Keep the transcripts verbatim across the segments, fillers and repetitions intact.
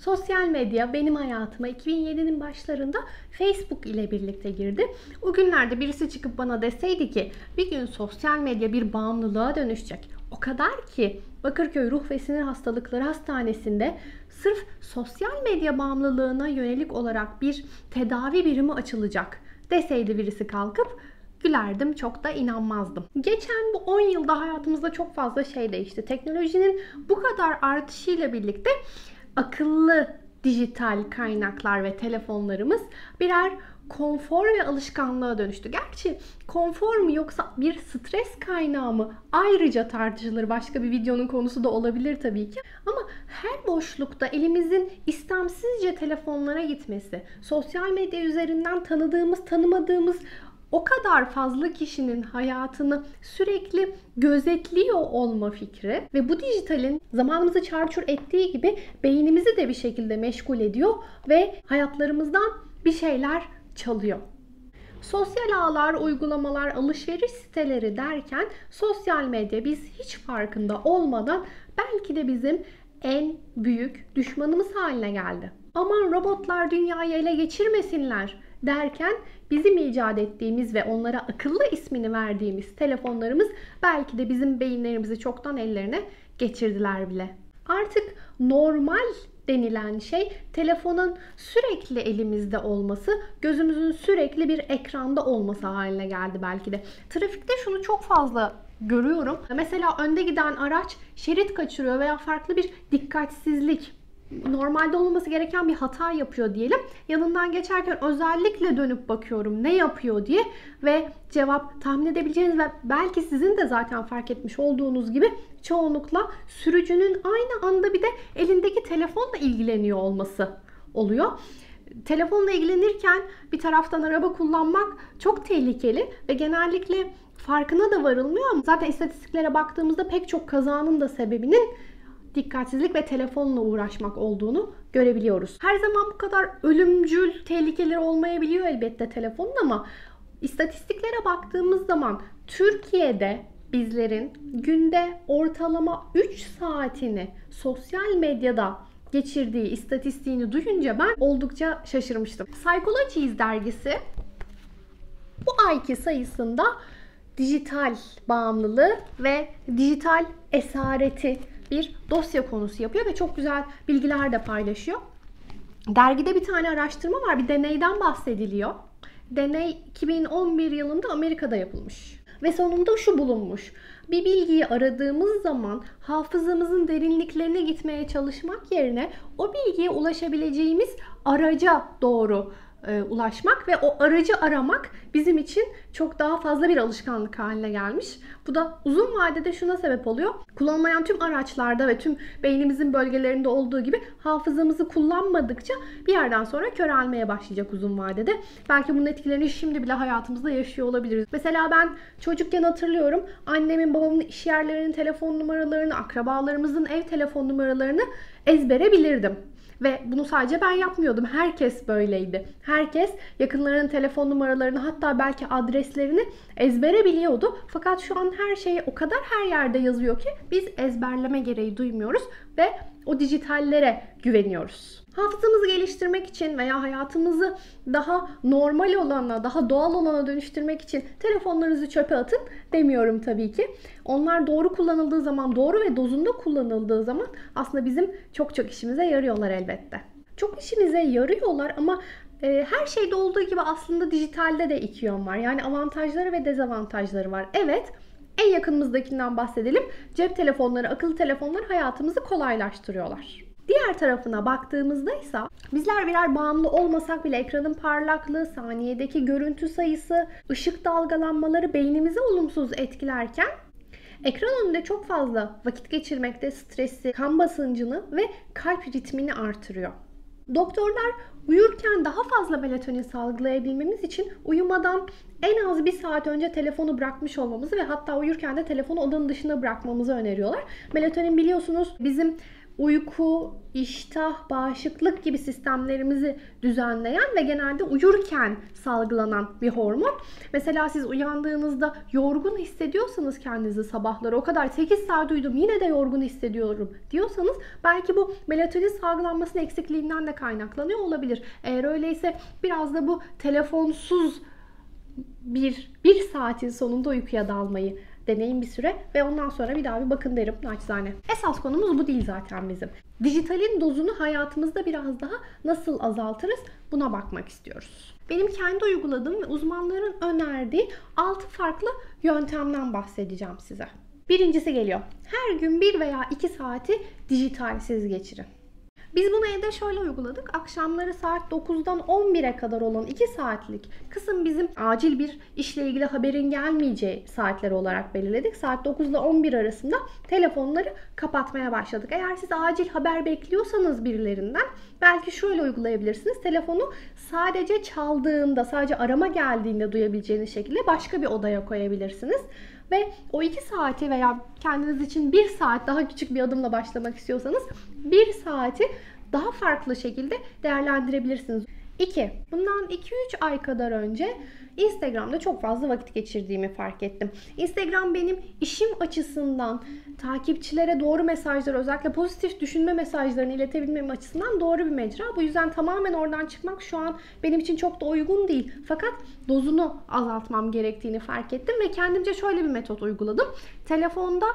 Sosyal medya benim hayatıma iki bin yedinin başlarında Facebook ile birlikte girdi. O günlerde birisi çıkıp bana deseydi ki bir gün sosyal medya bir bağımlılığa dönüşecek. O kadar ki Bakırköy Ruh ve Sinir Hastalıkları Hastanesi'nde sırf sosyal medya bağımlılığına yönelik olarak bir tedavi birimi açılacak deseydi birisi kalkıp, gülerdim, çok da inanmazdım. Geçen bu on yılda hayatımızda çok fazla şey değişti. Teknolojinin bu kadar artışıyla birlikte akıllı dijital kaynaklar ve telefonlarımız birer konfor ve alışkanlığa dönüştü. Gerçi konfor mu yoksa bir stres kaynağı mı ayrıca tartışılır. Başka bir videonun konusu da olabilir tabii ki. Ama her boşlukta elimizin istemsizce telefonlara gitmesi, sosyal medya üzerinden tanıdığımız, tanımadığımız o kadar fazla kişinin hayatını sürekli gözetliyor olma fikri ve bu dijitalin zamanımızı çarçur ettiği gibi beynimizi de bir şekilde meşgul ediyor ve hayatlarımızdan bir şeyler çalıyor. Sosyal ağlar, uygulamalar, alışveriş siteleri derken sosyal medya biz hiç farkında olmadan belki de bizim en büyük düşmanımız haline geldi. Aman robotlar dünyayı ele geçirmesinler derken bizim icat ettiğimiz ve onlara akıllı ismini verdiğimiz telefonlarımız belki de bizim beyinlerimizi çoktan ellerine geçirdiler bile. Artık normal denilen şey telefonun sürekli elimizde olması, gözümüzün sürekli bir ekranda olması haline geldi belki de. Trafikte şunu çok fazla görüyorum. Mesela önde giden araç şerit kaçırıyor veya farklı bir dikkatsizlik, normalde olmaması gereken bir hata yapıyor diyelim. Yanından geçerken özellikle dönüp bakıyorum ne yapıyor diye ve cevap tahmin edebileceğiniz ve belki sizin de zaten fark etmiş olduğunuz gibi çoğunlukla sürücünün aynı anda bir de elindeki telefonla ilgileniyor olması oluyor. Telefonla ilgilenirken bir taraftan araba kullanmak çok tehlikeli ve genellikle farkına da varılmıyor ama zaten istatistiklere baktığımızda pek çok kazanın da sebebinin dikkatsizlik ve telefonla uğraşmak olduğunu görebiliyoruz. Her zaman bu kadar ölümcül tehlikeleri olmayabiliyor elbette telefonun ama istatistiklere baktığımız zaman Türkiye'de bizlerin günde ortalama üç saatini sosyal medyada geçirdiği istatistiğini duyunca ben oldukça şaşırmıştım. Psychologies dergisi bu ayki sayısında dijital bağımlılığı ve dijital esareti bir dosya konusu yapıyor ve çok güzel bilgiler de paylaşıyor. Dergide bir tane araştırma var, bir deneyden bahsediliyor. Deney iki bin on bir yılında Amerika'da yapılmış. Ve sonunda şu bulunmuş. Bir bilgiyi aradığımız zaman hafızamızın derinliklerine gitmeye çalışmak yerine o bilgiye ulaşabileceğimiz araca doğru e, ulaşmak ve o aracı aramak bizim için çok daha fazla bir alışkanlık haline gelmiş. Bu da uzun vadede şuna sebep oluyor. Kullanılmayan tüm araçlarda ve tüm beynimizin bölgelerinde olduğu gibi hafızamızı kullanmadıkça bir yerden sonra körelmeye başlayacak uzun vadede. Belki bunun etkilerini şimdi bile hayatımızda yaşıyor olabiliriz. Mesela ben çocukken hatırlıyorum annemin babamın iş yerlerinin telefon numaralarını, akrabalarımızın ev telefon numaralarını ezbere bilirdim. Ve bunu sadece ben yapmıyordum. Herkes böyleydi. Herkes yakınlarının telefon numaralarını hatta belki adreslerini ezbere biliyordu. Fakat şu an her şey o kadar her yerde yazıyor ki biz ezberleme gereği duymuyoruz ve o dijitallere güveniyoruz. Hafızamızı geliştirmek için veya hayatımızı daha normal olana, daha doğal olana dönüştürmek için telefonlarınızı çöpe atın demiyorum tabii ki. Onlar doğru kullanıldığı zaman, doğru ve dozunda kullanıldığı zaman aslında bizim çok çok işimize yarıyorlar elbette. Çok işimize yarıyorlar ama e, her şeyde olduğu gibi aslında dijitalde de iki yön var. Yani avantajları ve dezavantajları var. Evet, en yakınımızdakinden bahsedelim. Cep telefonları, akıllı telefonlar hayatımızı kolaylaştırıyorlar. Diğer tarafına baktığımızda ise bizler birer bağımlı olmasak bile ekranın parlaklığı, saniyedeki görüntü sayısı, ışık dalgalanmaları beynimizi olumsuz etkilerken ekran önünde çok fazla vakit geçirmekte stresi, kan basıncını ve kalp ritmini artırıyor. Doktorlar uyurken daha fazla melatonin salgılayabilmemiz için uyumadan en az bir saat önce telefonu bırakmış olmamızı ve hatta uyurken de telefonu odanın dışına bırakmamızı öneriyorlar. Melatonin biliyorsunuz bizim uyku, iştah, bağışıklık gibi sistemlerimizi düzenleyen ve genelde uyurken salgılanan bir hormon. Mesela siz uyandığınızda yorgun hissediyorsanız kendinizi sabahları, o kadar sekiz saat uyudum yine de yorgun hissediyorum diyorsanız belki bu melatonin salgılanmasının eksikliğinden de kaynaklanıyor olabilir. Eğer öyleyse biraz da bu telefonsuz bir, bir saatin sonunda uykuya dalmayı deneyin bir süre ve ondan sonra bir daha bir bakın derim naçizane. Esas konumuz bu değil zaten bizim. Dijitalin dozunu hayatımızda biraz daha nasıl azaltırız buna bakmak istiyoruz. Benim kendi uyguladığım ve uzmanların önerdiği altı farklı yöntemden bahsedeceğim size. Birincisi geliyor. Her gün bir veya iki saati dijitalsiz geçirin. Biz bunu evde şöyle uyguladık. Akşamları saat dokuzdan on bire kadar olan iki saatlik kısım bizim acil bir işle ilgili haberin gelmeyeceği saatler olarak belirledik. Saat dokuzla on bir arasında telefonları kapatmaya başladık. Eğer siz acil haber bekliyorsanız birilerinden belki şöyle uygulayabilirsiniz. Telefonu sadece çaldığında, sadece arama geldiğinde duyabileceğiniz şekilde başka bir odaya koyabilirsiniz. Ve o iki saati veya kendiniz için bir saat daha küçük bir adımla başlamak istiyorsanız bir saati daha farklı şekilde değerlendirebilirsiniz. iki. Bundan iki üç ay kadar önce Instagram'da çok fazla vakit geçirdiğimi fark ettim. Instagram benim işim açısından takipçilere doğru mesajları, özellikle pozitif düşünme mesajlarını iletebilmem açısından doğru bir mecra. Bu yüzden tamamen oradan çıkmak şu an benim için çok da uygun değil. Fakat dozunu azaltmam gerektiğini fark ettim ve kendimce şöyle bir metot uyguladım. Telefonda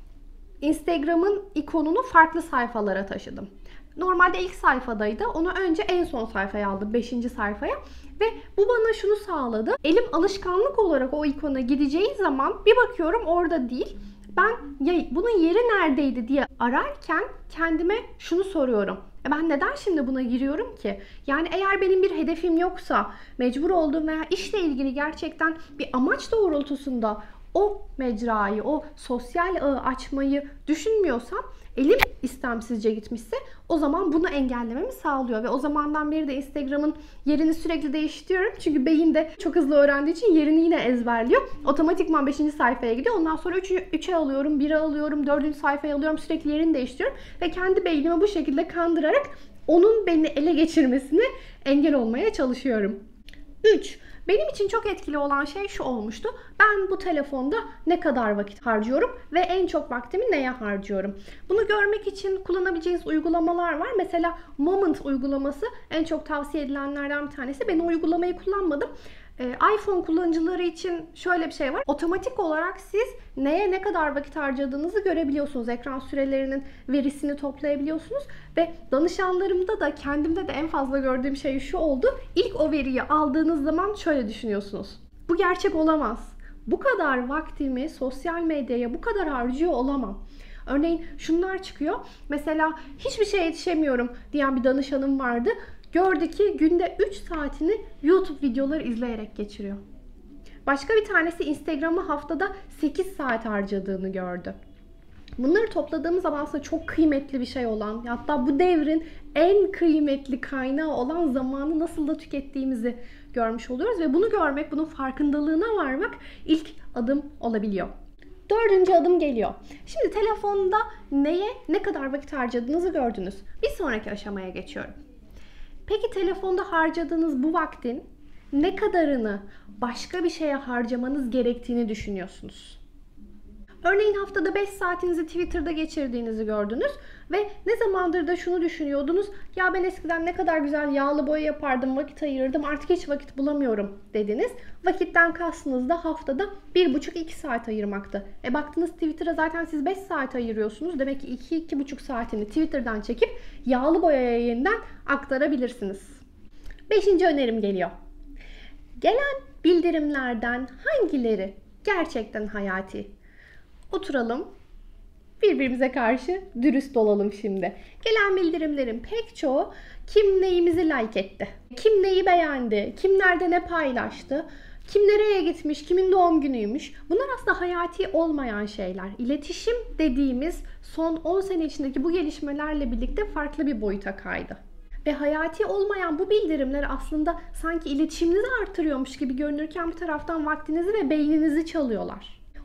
Instagram'ın ikonunu farklı sayfalara taşıdım. Normalde ilk sayfadaydı. Onu önce en son sayfaya aldım. beşinci sayfaya. Ve bu bana şunu sağladı. Elim alışkanlık olarak o ikona gideceği zaman bir bakıyorum orada değil. Ben ya bunun yeri neredeydi diye ararken kendime şunu soruyorum. E ben neden şimdi buna giriyorum ki? Yani eğer benim bir hedefim yoksa, mecbur olduğum veya işle ilgili gerçekten bir amaç doğrultusunda o mecrayı, o sosyal ağı açmayı düşünmüyorsam, elim istemsizce gitmişse o zaman bunu engellememi sağlıyor. Ve o zamandan beri de Instagram'ın yerini sürekli değiştiriyorum. Çünkü beyin de çok hızlı öğrendiği için yerini yine ezberliyor. Otomatikman beşinci sayfaya gidiyor. Ondan sonra üçe alıyorum, bire alıyorum, dördüncü sayfaya alıyorum. Sürekli yerini değiştiriyorum. Ve kendi beynimi bu şekilde kandırarak onun beni ele geçirmesine engel olmaya çalışıyorum. üç. Benim için çok etkili olan şey şu olmuştu. Ben bu telefonda ne kadar vakit harcıyorum ve en çok vaktimi neye harcıyorum? Bunu görmek için kullanabileceğiniz uygulamalar var. Mesela Moment uygulaması en çok tavsiye edilenlerden bir tanesi. Ben o uygulamayı kullanmadım. Ee, iPhone kullanıcıları için şöyle bir şey var. Otomatik olarak siz neye ne kadar vakit harcadığınızı görebiliyorsunuz. Ekran sürelerinin verisini toplayabiliyorsunuz. Ve danışanlarımda da kendimde de en fazla gördüğüm şey şu oldu. İlk o veriyi aldığınız zaman şöyle düşünüyorsunuz. Bu gerçek olamaz. Bu kadar vaktimi sosyal medyaya bu kadar harcıyor olamam. Örneğin şunlar çıkıyor. Mesela hiçbir şeye yetişemiyorum diyen bir danışanım vardı. Gördü ki günde üç saatini YouTube videoları izleyerek geçiriyor. Başka bir tanesi Instagram'a haftada sekiz saat harcadığını gördü. Bunları topladığımız zaman aslında çok kıymetli bir şey olan, hatta bu devrin en kıymetli kaynağı olan zamanı nasıl da tükettiğimizi görmüş oluyoruz. Ve bunu görmek, bunun farkındalığına varmak ilk adım olabiliyor. Dördüncü adım geliyor. Şimdi telefonda neye, ne kadar vakit harcadığınızı gördünüz. Bir sonraki aşamaya geçiyorum. Peki telefonda harcadığınız bu vaktin ne kadarını başka bir şeye harcamanız gerektiğini düşünüyorsunuz? Örneğin haftada beş saatinizi Twitter'da geçirdiğinizi gördünüz ve ne zamandır da şunu düşünüyordunuz. Ya ben eskiden ne kadar güzel yağlı boya yapardım, vakit ayırırdım, artık hiç vakit bulamıyorum dediniz. Vakitten kastınız da haftada bir buçuk iki saat ayırmaktı. E baktınız Twitter'a zaten siz beş saat ayırıyorsunuz. Demek ki iki iki buçuk saatini Twitter'dan çekip yağlı boyaya yeniden aktarabilirsiniz. Beşinci önerim geliyor. Gelen bildirimlerden hangileri gerçekten hayati? Oturalım, birbirimize karşı dürüst olalım şimdi. Gelen bildirimlerin pek çoğu kim neyimizi like etti, kim neyi beğendi, kim nerede ne paylaştı, kim nereye gitmiş, kimin doğum günüymüş. Bunlar aslında hayati olmayan şeyler. İletişim dediğimiz son on sene içindeki bu gelişmelerle birlikte farklı bir boyuta kaydı. Ve hayati olmayan bu bildirimler aslında sanki iletişiminizi artırıyormuş gibi görünürken bir taraftan vaktinizi ve beyninizi çalıyorlar.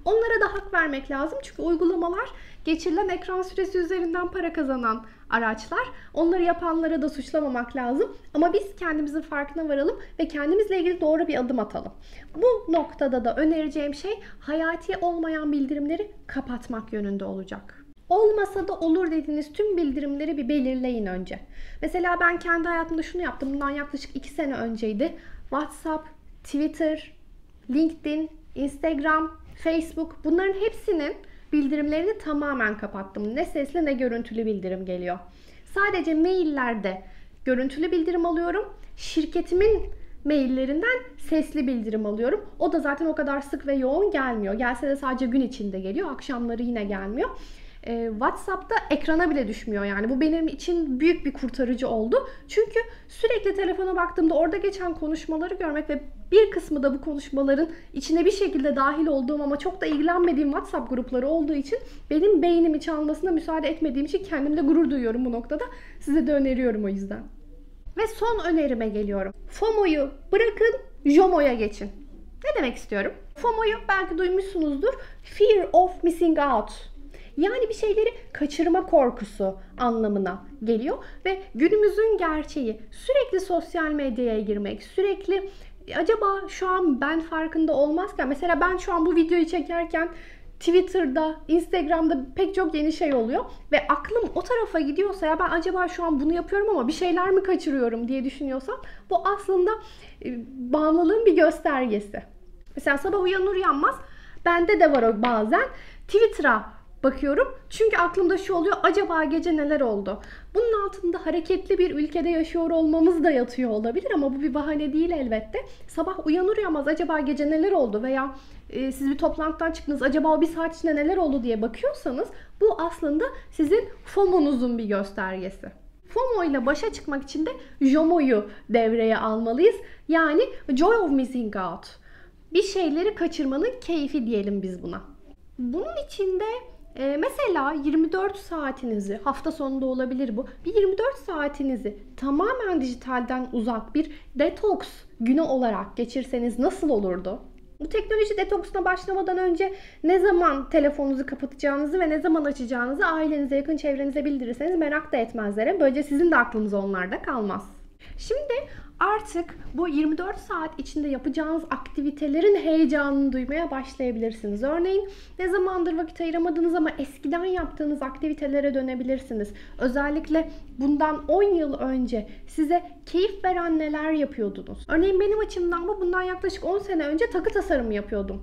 Onlara da hak vermek lazım. Çünkü uygulamalar geçirilen ekran süresi üzerinden para kazanan araçlar. Onları yapanlara da suçlamamak lazım. Ama biz kendimizin farkına varalım ve kendimizle ilgili doğru bir adım atalım. Bu noktada da önereceğim şey hayati olmayan bildirimleri kapatmak yönünde olacak. Olmasa da olur dediğiniz tüm bildirimleri bir belirleyin önce. Mesela ben kendi hayatımda şunu yaptım. Bundan yaklaşık iki sene önceydi. WhatsApp, Twitter, LinkedIn, Instagram, Facebook, bunların hepsinin bildirimlerini tamamen kapattım. Ne sesli ne görüntülü bildirim geliyor. Sadece maillerde görüntülü bildirim alıyorum. Şirketimin maillerinden sesli bildirim alıyorum. O da zaten o kadar sık ve yoğun gelmiyor. Gelse de sadece gün içinde geliyor. Akşamları yine gelmiyor. WhatsApp'ta ekrana bile düşmüyor yani. Bu benim için büyük bir kurtarıcı oldu. Çünkü sürekli telefona baktığımda orada geçen konuşmaları görmek ve bir kısmı da bu konuşmaların içine bir şekilde dahil olduğum ama çok da ilgilenmediğim WhatsApp grupları olduğu için benim beynimi çalmasına müsaade etmediğim için kendimle gurur duyuyorum bu noktada. Size de öneriyorum o yüzden. Ve son önerime geliyorum. FOMO'yu bırakın, JOMO'ya geçin. Ne demek istiyorum? FOMO'yu belki duymuşsunuzdur. Fear of missing out. Yani bir şeyleri kaçırma korkusu anlamına geliyor ve günümüzün gerçeği sürekli sosyal medyaya girmek, sürekli acaba şu an ben farkında olmazken, mesela ben şu an bu videoyu çekerken Twitter'da, Instagram'da pek çok yeni şey oluyor ve aklım o tarafa gidiyorsa, ya ben acaba şu an bunu yapıyorum ama bir şeyler mi kaçırıyorum diye düşünüyorsam, bu aslında bağımlılığın bir göstergesi. Mesela sabah uyanır uyanmaz bende de var o bazen Twitter'a bakıyorum. Çünkü aklımda şu oluyor. Acaba gece neler oldu? Bunun altında hareketli bir ülkede yaşıyor olmamız da yatıyor olabilir ama bu bir bahane değil elbette. Sabah uyanır uyanmaz acaba gece neler oldu veya e, siz bir toplantıdan çıktınız. Acaba o bir saat içinde neler oldu diye bakıyorsanız bu aslında sizin FOMO'nuzun bir göstergesi. FOMO ile başa çıkmak için de JOMO'yu devreye almalıyız. Yani Joy of Missing Out. Bir şeyleri kaçırmanın keyfi diyelim biz buna. Bunun içinde Ee, mesela yirmi dört saatinizi, hafta sonunda olabilir bu, bir yirmi dört saatinizi tamamen dijitalden uzak bir detoks günü olarak geçirseniz nasıl olurdu? Bu teknoloji detoksuna başlamadan önce ne zaman telefonunuzu kapatacağınızı ve ne zaman açacağınızı ailenize, yakın çevrenize bildirirseniz merak da etmezler. Böylece sizin de aklınız onlarda kalmaz. Şimdi artık bu yirmi dört saat içinde yapacağınız aktivitelerin heyecanını duymaya başlayabilirsiniz. Örneğin ne zamandır vakit ayıramadınız ama eskiden yaptığınız aktivitelere dönebilirsiniz. Özellikle bundan on yıl önce size keyif veren neler yapıyordunuz? Örneğin benim açımdan bu bundan yaklaşık on sene önce takı tasarımı yapıyordum.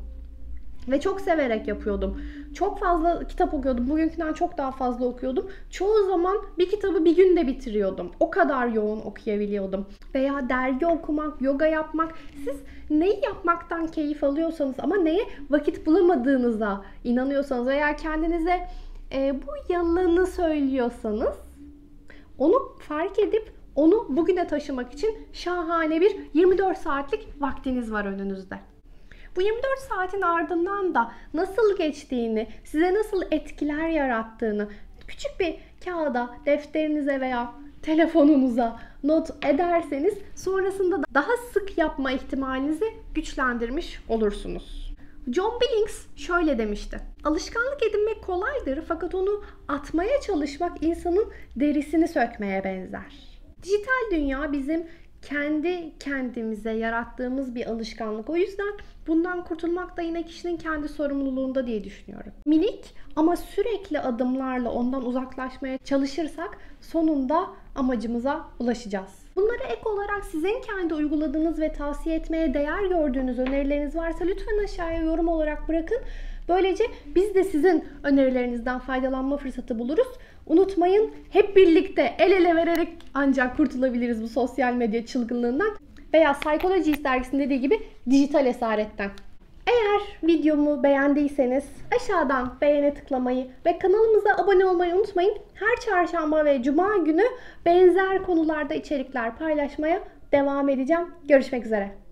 Ve çok severek yapıyordum. Çok fazla kitap okuyordum. Bugünkünden çok daha fazla okuyordum. Çoğu zaman bir kitabı bir günde bitiriyordum. O kadar yoğun okuyabiliyordum. Veya dergi okumak, yoga yapmak. Siz neyi yapmaktan keyif alıyorsanız ama neye vakit bulamadığınıza inanıyorsanız veya kendinize e, bu yalanı söylüyorsanız onu fark edip onu bugüne taşımak için şahane bir yirmi dört saatlik vaktiniz var önünüzde. Bu yirmi dört saatin ardından da nasıl geçtiğini, size nasıl etkiler yarattığını küçük bir kağıda, defterinize veya telefonunuza not ederseniz sonrasında daha sık yapma ihtimalinizi güçlendirmiş olursunuz. John Billings şöyle demişti. Alışkanlık edinmek kolaydır fakat onu atmaya çalışmak insanın derisini sökmeye benzer. Dijital dünya bizim kendi kendimize yarattığımız bir alışkanlık. O yüzden bundan kurtulmak da yine kişinin kendi sorumluluğunda diye düşünüyorum. Minik ama sürekli adımlarla ondan uzaklaşmaya çalışırsak sonunda amacımıza ulaşacağız. Bunlara ek olarak sizin kendi uyguladığınız ve tavsiye etmeye değer gördüğünüz önerileriniz varsa lütfen aşağıya yorum olarak bırakın. Böylece biz de sizin önerilerinizden faydalanma fırsatı buluruz. Unutmayın, hep birlikte el ele vererek ancak kurtulabiliriz bu sosyal medya çılgınlığından veya Psychology dergisinin dediği gibi dijital esaretten. Eğer videomu beğendiyseniz aşağıdan beğene tıklamayı ve kanalımıza abone olmayı unutmayın. Her çarşamba ve cuma günü benzer konularda içerikler paylaşmaya devam edeceğim. Görüşmek üzere.